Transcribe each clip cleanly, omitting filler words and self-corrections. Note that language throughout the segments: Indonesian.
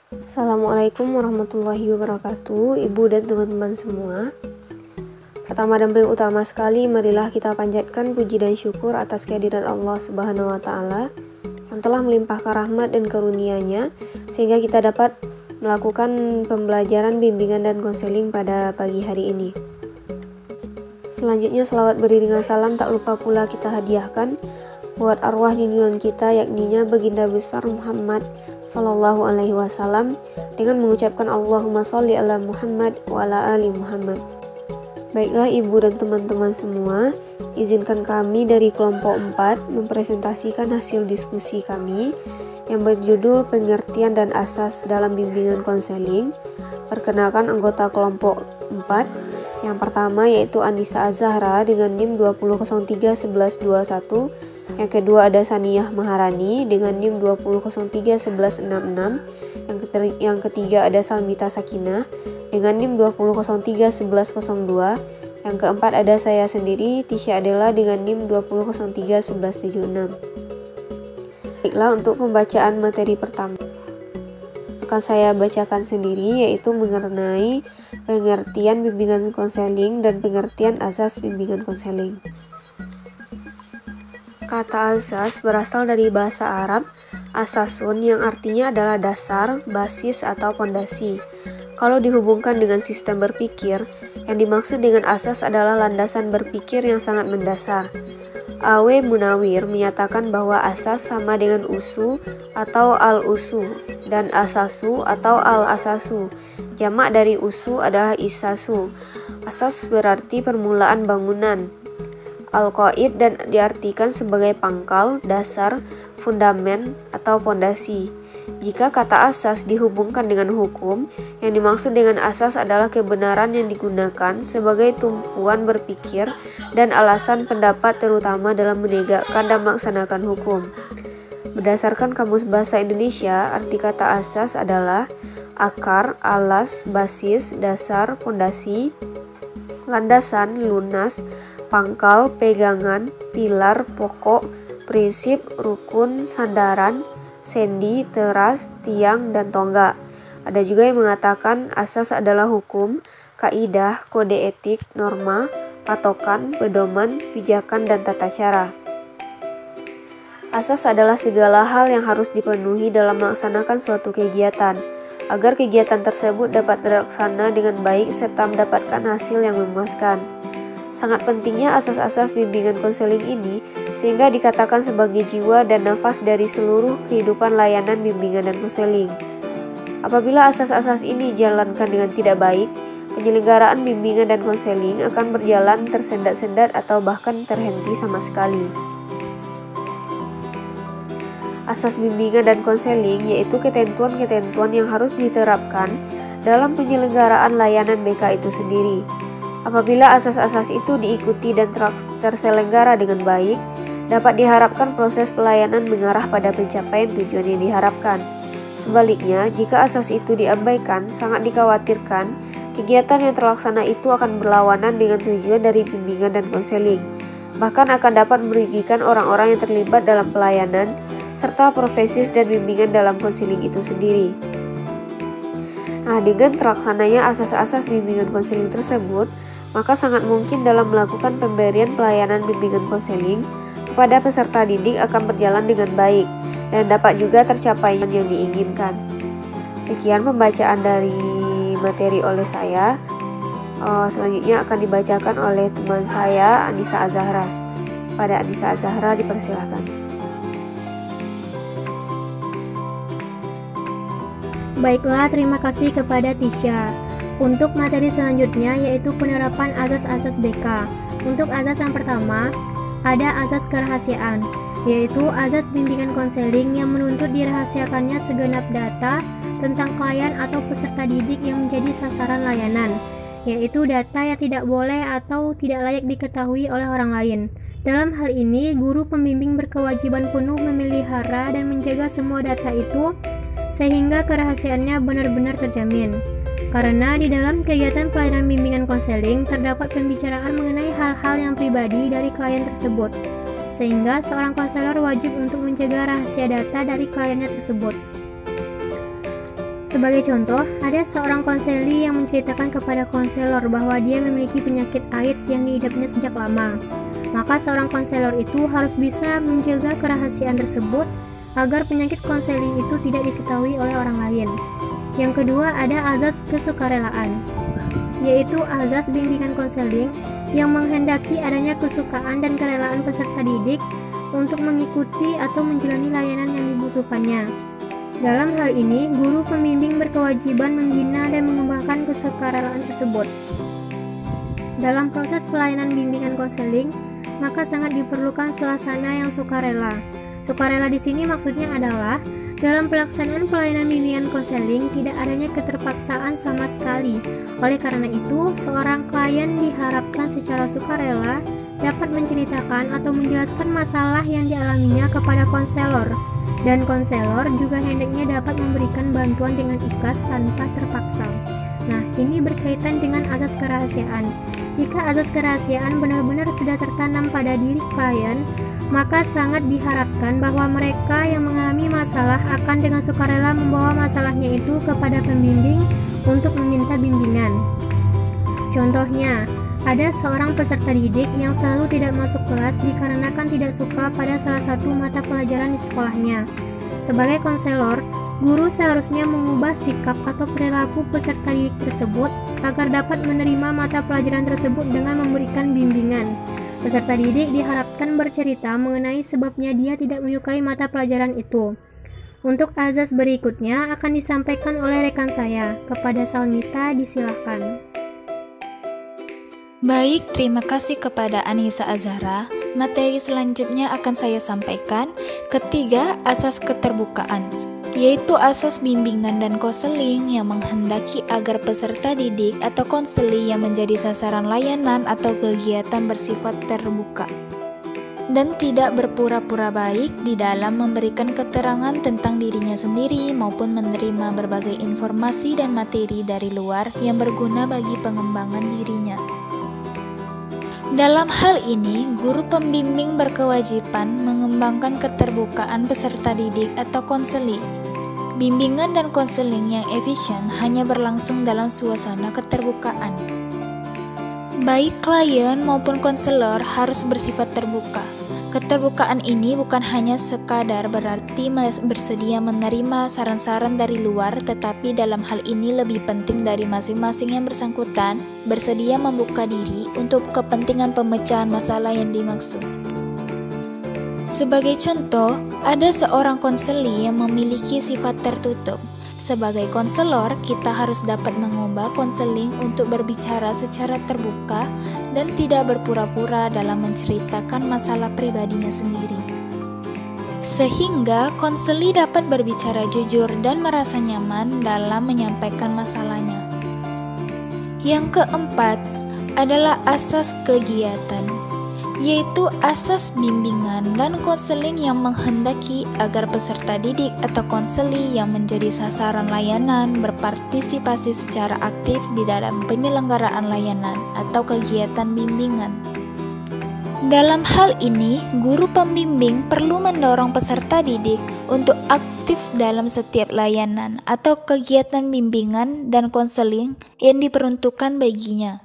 Assalamualaikum warahmatullahi wabarakatuh, Ibu dan teman-teman semua. Pertama dan paling utama sekali, marilah kita panjatkan puji dan syukur atas kehadiran Allah Subhanahu wa Ta'ala yang telah melimpahkan rahmat dan karunia-Nya sehingga kita dapat melakukan pembelajaran, bimbingan, dan konseling pada pagi hari ini. Selanjutnya, selawat beriringan salam tak lupa pula kita hadiahkan buat arwah junjungan kita, yakninya Baginda besar Muhammad Sallallahu Alaihi Wasallam, dengan mengucapkan Allahumma sholli ala Muhammad wa ala ali Muhammad. Baiklah Ibu dan teman-teman semua, izinkan kami dari kelompok 4 mempresentasikan hasil diskusi kami yang berjudul pengertian dan asas dalam bimbingan konseling. Perkenalkan anggota kelompok 4. Yang pertama yaitu Anissa Azahra dengan NIM 20031121. Yang kedua ada Saniyah Maharani dengan NIM 20031166. Yang ketiga ada Salmita Sakinah dengan NIM 20031102. Yang keempat ada saya sendiri, Tisha Adela dengan NIM 20031176. Baiklah, untuk pembacaan materi pertama akan saya bacakan sendiri, yaitu mengenai pengertian bimbingan konseling dan pengertian asas bimbingan konseling. Kata asas berasal dari bahasa Arab asasun yang artinya adalah dasar, basis, atau pondasi. Kalau dihubungkan dengan sistem berpikir, yang dimaksud dengan asas adalah landasan berpikir yang sangat mendasar. A.W. Munawir menyatakan bahwa asas sama dengan usu atau al-usu dan asasu atau al-asasu. Jamak dari usu adalah isasu. Asas berarti permulaan bangunan. Al-qaid dan diartikan sebagai pangkal, dasar, fundamen, atau pondasi. Jika kata asas dihubungkan dengan hukum, yang dimaksud dengan asas adalah kebenaran yang digunakan sebagai tumpuan berpikir dan alasan pendapat, terutama dalam menegakkan dan melaksanakan hukum. Berdasarkan Kamus Bahasa Indonesia, arti kata asas adalah akar, alas, basis, dasar, pondasi, landasan, lunas, pangkal, pegangan, pilar, pokok, prinsip, rukun, sandaran, sendi, teras, tiang, dan tonggak. Ada juga yang mengatakan asas adalah hukum, kaidah, kode etik, norma, patokan, pedoman, pijakan, dan tata cara. Asas adalah segala hal yang harus dipenuhi dalam melaksanakan suatu kegiatan, agar kegiatan tersebut dapat terlaksana dengan baik serta mendapatkan hasil yang memuaskan. Sangat pentingnya asas-asas bimbingan konseling ini sehingga dikatakan sebagai jiwa dan nafas dari seluruh kehidupan layanan bimbingan dan konseling. Apabila asas-asas ini dijalankan dengan tidak baik, penyelenggaraan bimbingan dan konseling akan berjalan tersendat-sendat atau bahkan terhenti sama sekali. Asas bimbingan dan konseling yaitu ketentuan-ketentuan yang harus diterapkan dalam penyelenggaraan layanan BK itu sendiri. Apabila asas-asas itu diikuti dan terselenggara dengan baik, dapat diharapkan proses pelayanan mengarah pada pencapaian tujuan yang diharapkan. Sebaliknya, jika asas itu diabaikan, sangat dikhawatirkan kegiatan yang terlaksana itu akan berlawanan dengan tujuan dari bimbingan dan konseling. Bahkan akan dapat merugikan orang-orang yang terlibat dalam pelayanan, serta profesis dan bimbingan dalam konseling itu sendiri. Nah, dengan terlaksananya asas-asas bimbingan konseling tersebut, maka sangat mungkin dalam melakukan pemberian pelayanan bimbingan konseling kepada peserta didik akan berjalan dengan baik dan dapat juga tercapai yang diinginkan. Sekian pembacaan dari materi oleh saya. Selanjutnya akan dibacakan oleh teman saya, Anissa Azahra. Pada Anissa Azahra dipersilakan. Baiklah, terima kasih kepada Tisha. Untuk materi selanjutnya yaitu penerapan azas-azas BK. Untuk azas yang pertama, ada azas kerahasiaan, yaitu azas bimbingan konseling yang menuntut dirahasiakannya segenap data tentang klien atau peserta didik yang menjadi sasaran layanan, yaitu data yang tidak boleh atau tidak layak diketahui oleh orang lain. Dalam hal ini, guru pembimbing berkewajiban penuh memelihara dan menjaga semua data itu sehingga kerahasiaannya benar-benar terjamin. Karena di dalam kegiatan pelayanan bimbingan konseling terdapat pembicaraan mengenai hal-hal yang pribadi dari klien tersebut, sehingga seorang konselor wajib untuk menjaga rahasia data dari kliennya tersebut. Sebagai contoh, ada seorang konseli yang menceritakan kepada konselor bahwa dia memiliki penyakit AIDS yang diidapnya sejak lama. Maka seorang konselor itu harus bisa menjaga kerahasiaan tersebut agar penyakit konseli itu tidak diketahui oleh orang lain. Yang kedua, ada azas kesukarelaan, yaitu azas bimbingan konseling yang menghendaki adanya kesukaan dan kerelaan peserta didik untuk mengikuti atau menjalani layanan yang dibutuhkannya. Dalam hal ini, guru pembimbing berkewajiban membina dan mengembangkan kesukarelaan tersebut. Dalam proses pelayanan bimbingan konseling, maka sangat diperlukan suasana yang sukarela. Sukarela di sini maksudnya adalah dalam pelaksanaan pelayanan bimbingan konseling tidak adanya keterpaksaan sama sekali. Oleh karena itu, seorang klien diharapkan secara sukarela dapat menceritakan atau menjelaskan masalah yang dialaminya kepada konselor. Dan konselor juga hendaknya dapat memberikan bantuan dengan ikhlas tanpa terpaksa. Nah, ini berkaitan dengan azas kerahasiaan. Jika azas kerahasiaan benar-benar sudah tertanam pada diri klien, maka sangat diharapkan bahwa mereka yang mengalami masalah akan dengan sukarela membawa masalahnya itu kepada pembimbing untuk meminta bimbingan. Contohnya, ada seorang peserta didik yang selalu tidak masuk kelas dikarenakan tidak suka pada salah satu mata pelajaran di sekolahnya. Sebagai konselor, guru seharusnya mengubah sikap atau perilaku peserta didik tersebut agar dapat menerima mata pelajaran tersebut dengan memberikan bimbingan. Peserta didik diharapkan bercerita mengenai sebabnya dia tidak menyukai mata pelajaran itu. Untuk azas berikutnya akan disampaikan oleh rekan saya. Kepada Salmita disilahkan. Baik, terima kasih kepada Anissa Azhara. Materi selanjutnya akan saya sampaikan. Ketiga, asas keterbukaan, yaitu asas bimbingan dan konseling yang menghendaki agar peserta didik atau konseli yang menjadi sasaran layanan atau kegiatan bersifat terbuka dan tidak berpura-pura baik di dalam memberikan keterangan tentang dirinya sendiri maupun menerima berbagai informasi dan materi dari luar yang berguna bagi pengembangan dirinya. Dalam hal ini, guru pembimbing berkewajiban mengembangkan keterbukaan peserta didik atau konseli. Bimbingan dan konseling yang efisien hanya berlangsung dalam suasana keterbukaan. Baik klien maupun konselor harus bersifat terbuka. Keterbukaan ini bukan hanya sekadar berarti bersedia menerima saran-saran dari luar, tetapi dalam hal ini lebih penting dari masing-masing yang bersangkutan bersedia membuka diri untuk kepentingan pemecahan masalah yang dimaksud. Sebagai contoh, ada seorang konseli yang memiliki sifat tertutup. Sebagai konselor, kita harus dapat mengubah konseling untuk berbicara secara terbuka dan tidak berpura-pura dalam menceritakan masalah pribadinya sendiri. Sehingga konseli dapat berbicara jujur dan merasa nyaman dalam menyampaikan masalahnya. Yang keempat adalah asas kegiatan, yaitu asas bimbingan dan konseling yang menghendaki agar peserta didik atau konseli yang menjadi sasaran layanan berpartisipasi secara aktif di dalam penyelenggaraan layanan atau kegiatan bimbingan. Dalam hal ini, guru pembimbing perlu mendorong peserta didik untuk aktif dalam setiap layanan atau kegiatan bimbingan dan konseling yang diperuntukkan baginya.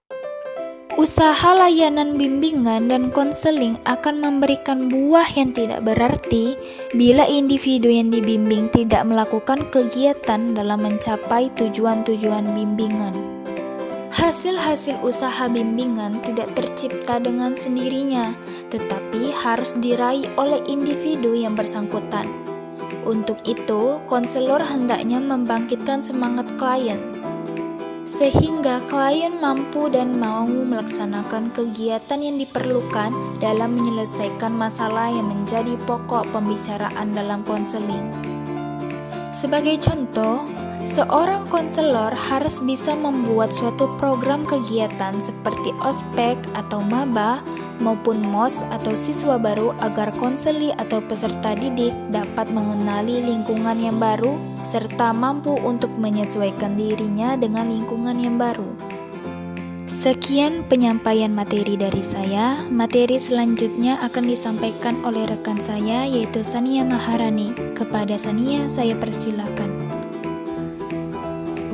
Usaha layanan bimbingan dan konseling akan memberikan buah yang tidak berarti bila individu yang dibimbing tidak melakukan kegiatan dalam mencapai tujuan-tujuan bimbingan. Hasil-hasil usaha bimbingan tidak tercipta dengan sendirinya, tetapi harus diraih oleh individu yang bersangkutan. Untuk itu, konselor hendaknya membangkitkan semangat klien, sehingga klien mampu dan mau melaksanakan kegiatan yang diperlukan dalam menyelesaikan masalah yang menjadi pokok pembicaraan dalam konseling. Sebagai contoh, seorang konselor harus bisa membuat suatu program kegiatan seperti ospek atau maba maupun mos atau siswa baru agar konseli atau peserta didik dapat mengenali lingkungan yang baru serta mampu untuk menyesuaikan dirinya dengan lingkungan yang baru. Sekian penyampaian materi dari saya. Materi selanjutnya akan disampaikan oleh rekan saya yaitu Sania Maharani. Kepada Sania saya persilakan.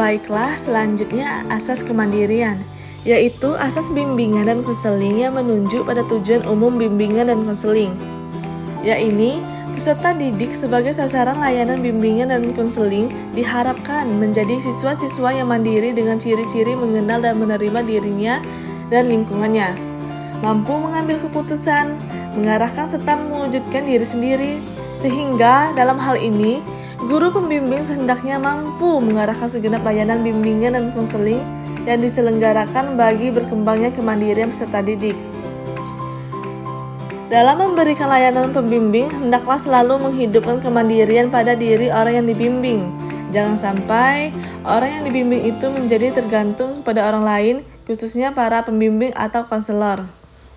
Baiklah, selanjutnya asas kemandirian, yaitu asas bimbingan dan konseling yang menunjuk pada tujuan umum bimbingan dan konseling, yaitu peserta didik sebagai sasaran layanan bimbingan dan konseling diharapkan menjadi siswa-siswa yang mandiri dengan ciri-ciri mengenal dan menerima dirinya dan lingkungannya, mampu mengambil keputusan, mengarahkan serta mewujudkan diri sendiri, sehingga dalam hal ini guru pembimbing sehendaknya mampu mengarahkan segenap layanan bimbingan dan konseling yang diselenggarakan bagi berkembangnya kemandirian peserta didik. Dalam memberikan layanan pembimbing, hendaklah selalu menghidupkan kemandirian pada diri orang yang dibimbing. Jangan sampai orang yang dibimbing itu menjadi tergantung kepada orang lain, khususnya para pembimbing atau konselor.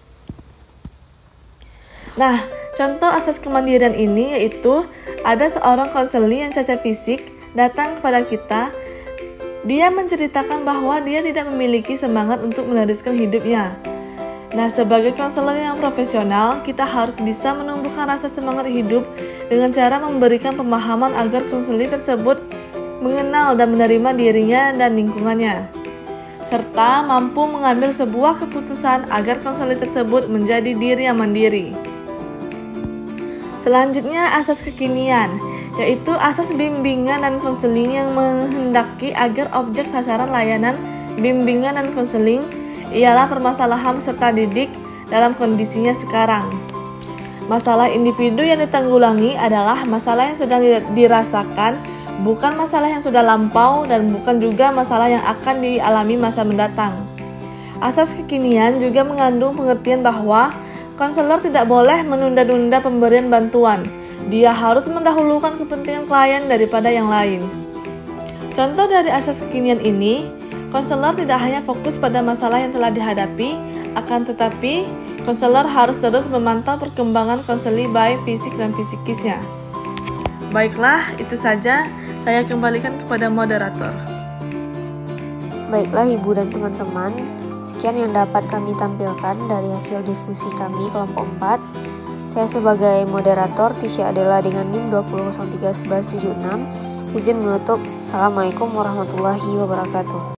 Nah, contoh asas kemandirian ini yaitu ada seorang konseling yang cacat fisik datang kepada kita. Dia menceritakan bahwa dia tidak memiliki semangat untuk meneruskan hidupnya. Nah, sebagai konselor yang profesional, kita harus bisa menumbuhkan rasa semangat hidup dengan cara memberikan pemahaman agar konseling tersebut mengenal dan menerima dirinya dan lingkungannya, serta mampu mengambil sebuah keputusan agar konseling tersebut menjadi diri yang mandiri. Selanjutnya, asas kekinian, yaitu asas bimbingan dan konseling yang menghendaki agar objek sasaran layanan bimbingan dan konseling ialah permasalahan peserta didik dalam kondisinya sekarang. Masalah individu yang ditanggulangi adalah masalah yang sedang dirasakan, bukan masalah yang sudah lampau dan bukan juga masalah yang akan dialami masa mendatang. Asas kekinian juga mengandung pengertian bahwa konselor tidak boleh menunda-nunda pemberian bantuan. Dia harus mendahulukan kepentingan klien daripada yang lain. Contoh dari asas kekinian ini, konselor tidak hanya fokus pada masalah yang telah dihadapi, akan tetapi konselor harus terus memantau perkembangan konseli baik fisik dan psikisnya. Baiklah, itu saja. Saya kembalikan kepada moderator. Baiklah Ibu dan teman-teman, sekian yang dapat kami tampilkan dari hasil diskusi kami kelompok 4. Saya sebagai moderator Tisha Adela dengan NIM 20031176 izin menutup. Assalamualaikum warahmatullahi wabarakatuh.